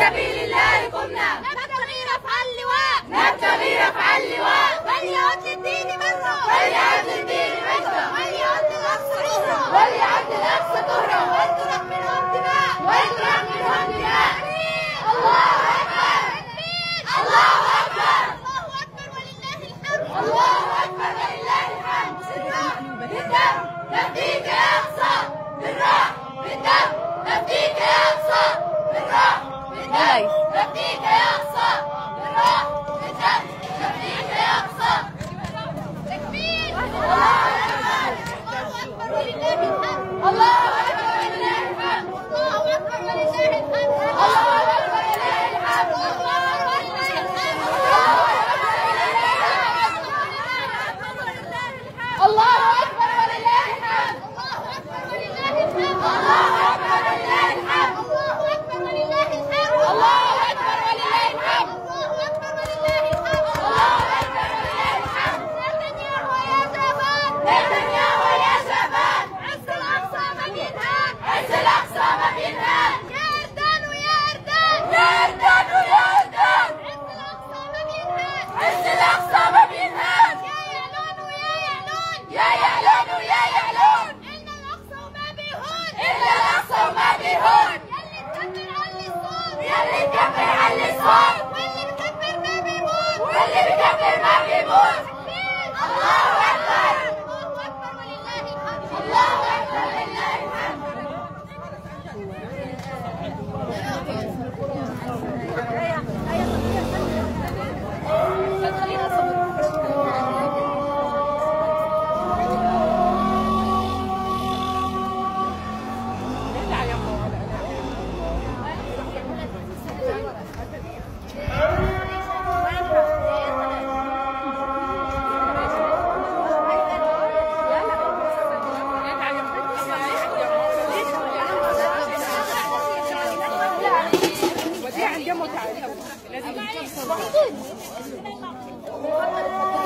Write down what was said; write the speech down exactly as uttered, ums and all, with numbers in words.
سبيل الله قمنا، نبتغي رفع اللواء، نبتغي رفع اللواء، وليعد للدين مصرا، وليعد للدين مصرا، وليعد الأقصى طهرا، وليعد الأقصى طهرا، ولترق منهم دماء، ولترق منهم دماء. الله أكبر، الله أكبر، الله أكبر ولله الحمد، الله أكبر ولله الحمد. بالدم نفديك يا أقصى، بالروح بالدم نفديك يا أقصى، بالروح بالدم نفديك يا أقصى، بالروح بالدم نفديك يا أقصى. تكبير، الله أكبر، الله أكبر ولله الحمد، الله أكبر ولله الحمد، الله أكبر ولله الحمد، الله أكبر ولله الحمد، الله أكبر ولله الحمد، الله أكبر ولله الحمد، الله أكبر ولله الحمد، الله أكبر ولله الحمد، الله أكبر ولله الحمد، الله أكبر ولله الحمد، الله أكبر ولله الحمد، الله أكبر ولله الحمد. نتنياهو يا زمان، نتنياهو يا زمان، عز الأقصى ما بينهان، عز الأقصى ما بينهان، يا أردان ويا أردان، يا أردان ويا أردان، عز الأقصى ما بينهان، عز الأقصى ما بينهان، يا يعلون ويا يعلون، يا يعلون ويا يعلون، إلا الأقصى وما بيهون، إلا الأقصى وما بيهون، يلي تكبر علي الصوت، يلي مكبر علي الصوت، واللي مكبر ما بيموت، واللي مكبر ما بيموت. تكبير، الله أكبر، الله أكبر ولله الحمد، الله أكبر ولله الحمد. لازم